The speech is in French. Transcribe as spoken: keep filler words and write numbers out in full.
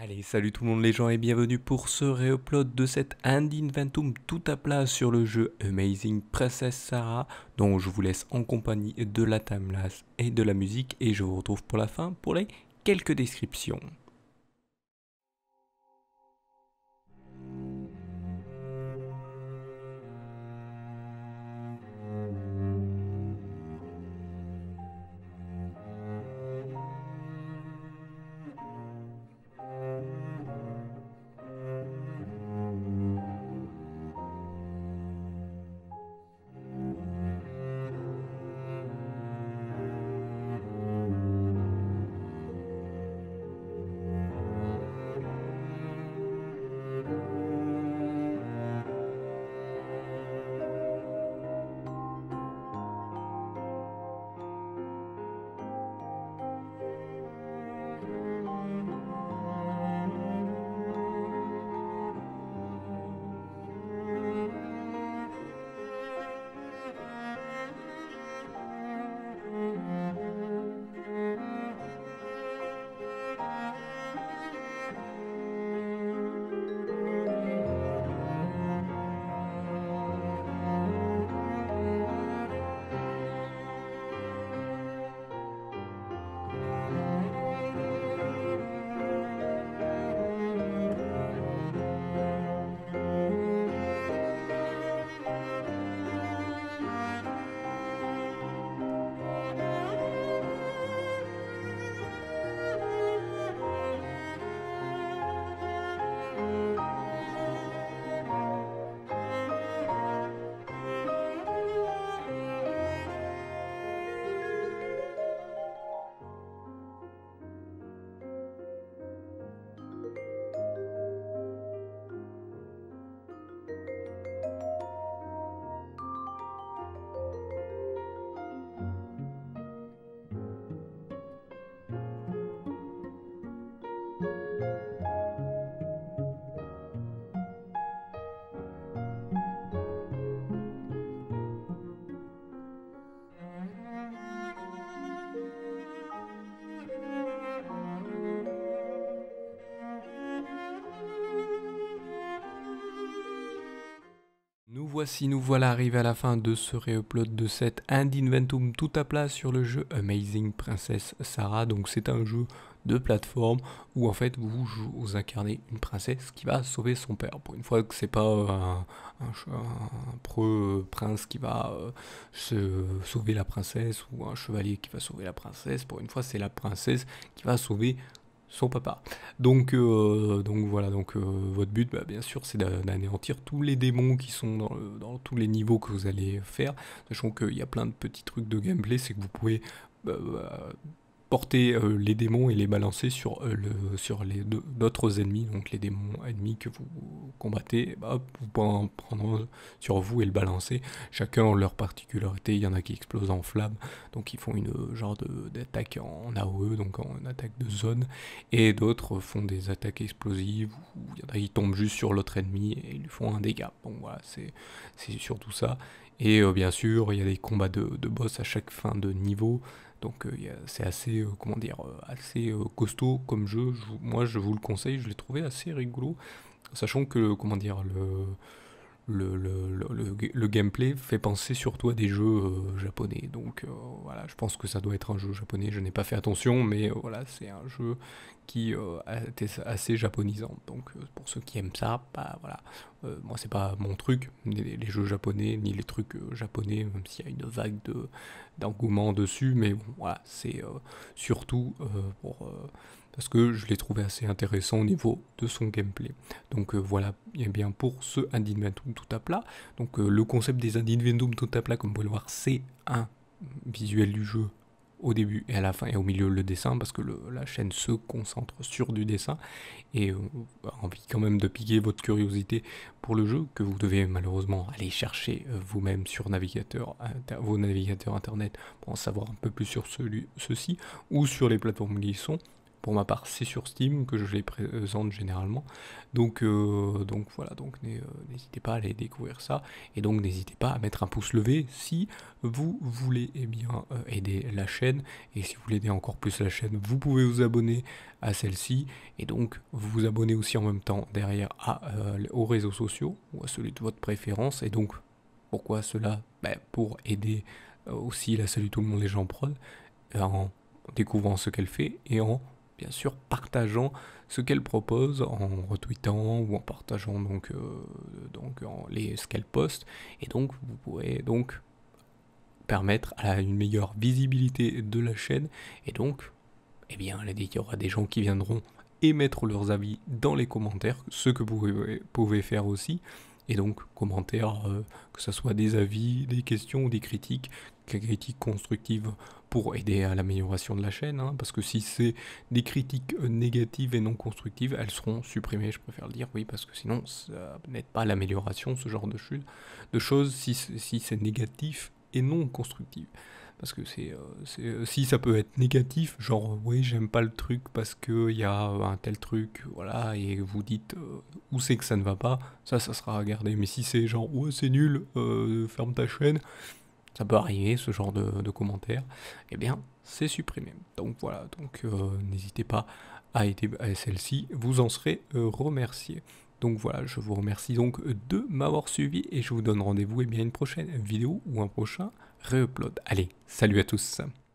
Allez, salut tout le monde les gens et bienvenue pour ce réupload de cet Ad Inventum tout à plat sur le jeu Amazing Princess Sarah, dont je vous laisse en compagnie de la timelapse et de la musique et je vous retrouve pour la fin pour les quelques descriptions. Nous voici, nous voilà arrivés à la fin de ce réupload de cet Ad Inventum tout à plat sur le jeu Amazing Princess Sarah. Donc c'est un jeu de plateforme où en fait vous, vous incarnez une princesse qui va sauver son père. Pour une fois que c'est pas un, un, un preux prince qui va euh, se, sauver la princesse ou un chevalier qui va sauver la princesse. Pour une fois c'est la princesse qui va sauver son papa. Donc, euh, donc voilà, donc euh, votre but, bah, bien sûr, c'est d'anéantir tous les démons qui sont dans, le, dans tous les niveaux que vous allez faire. Sachant qu'il y a plein de petits trucs de gameplay, c'est que vous pouvez bah, bah, porter euh, les démons et les balancer sur, euh, le, sur les d'autres ennemis, donc les démons ennemis que vous combattez, bah, vous pouvez en prendre sur vous et le balancer. Chacun a leur particularité, il y en a qui explosent en flammes, donc ils font une genre d'attaque en A O E, donc en attaque de zone, et d'autres font des attaques explosives, ou il y en a qui tombent juste sur l'autre ennemi et ils lui font un dégât. Donc voilà, c'est surtout ça. Et euh, bien sûr, il y a des combats de, de boss à chaque fin de niveau. Donc euh, c'est assez, euh, comment dire, euh, assez euh, costaud comme jeu. Je, moi, je vous le conseille, je l'ai trouvé assez rigolo. Sachant que, comment dire, le, le, le, le, le, le gameplay fait penser surtout à des jeux euh, japonais. Donc euh, voilà, je pense que ça doit être un jeu japonais. Je n'ai pas fait attention, mais euh, voilà, c'est un jeu qui euh, était assez japonisant. Donc euh, pour ceux qui aiment ça, bah voilà. Euh, moi, c'est pas mon truc, les, les jeux japonais, ni les trucs euh, japonais, même s'il y a une vague de d'engouement dessus. Mais bon, voilà, c'est euh, surtout euh, pour euh, parce que je l'ai trouvé assez intéressant au niveau de son gameplay. Donc euh, voilà, et bien pour ce Ad Inventum tout à plat. Donc euh, le concept des Ad Inventum tout à plat, comme vous pouvez le voir, c'est un visuel du jeu au début et à la fin et au milieu le dessin, parce que le, la chaîne se concentre sur du dessin et euh, envie quand même de piquer votre curiosité pour le jeu, que vous devez malheureusement aller chercher euh, vous-même sur navigateur, inter, vos navigateurs internet pour en savoir un peu plus sur celui, ceci, ou sur les plateformes qui y sont. pour ma part, c'est sur Steam que je les présente généralement. Donc, euh, donc voilà, donc euh, n'hésitez pas à aller découvrir ça. Et donc n'hésitez pas à mettre un pouce levé si vous voulez eh bien, euh, aider la chaîne. Et si vous voulez aider encore plus la chaîne, vous pouvez vous abonner à celle-ci. Et donc vous vous abonnez aussi en même temps derrière à, euh, aux réseaux sociaux ou à celui de votre préférence. Et donc pourquoi cela? Ben, pour aider euh, aussi la Salut tout le monde les gens prod euh, en découvrant ce qu'elle fait et en bien sûr partageant ce qu'elle propose, en retweetant ou en partageant donc, euh, donc en les, ce qu'elle poste. Et donc vous pourrez donc permettre à une meilleure visibilité de la chaîne. Et donc, eh bien, il y aura des gens qui viendront émettre leurs avis dans les commentaires, ce que vous pouvez, pouvez faire aussi. Et donc, commentaires, euh, que ce soit des avis, des questions ou des critiques, des critiques constructives pour aider à l'amélioration de la chaîne, hein, parce que si c'est des critiques négatives et non constructives, elles seront supprimées, je préfère le dire, oui, parce que sinon, ça n'aide pas l'amélioration, ce genre de, de choses, si, si c'est négatif et non constructif. Parce que c'est, euh, si ça peut être négatif, genre oui j'aime pas le truc parce que il y a un tel truc, voilà, et vous dites euh, où c'est que ça ne va pas, ça ça sera à garder. Mais si c'est genre ouais c'est nul, euh, ferme ta chaîne, ça peut arriver ce genre de, de commentaires, eh bien c'est supprimé. Donc voilà, donc euh, n'hésitez pas à aider à celle-ci, vous en serez euh, remercié. Donc voilà, je vous remercie donc de m'avoir suivi et je vous donne rendez-vous eh bien, à une prochaine vidéo ou un prochain re-upload. Allez, salut à tous.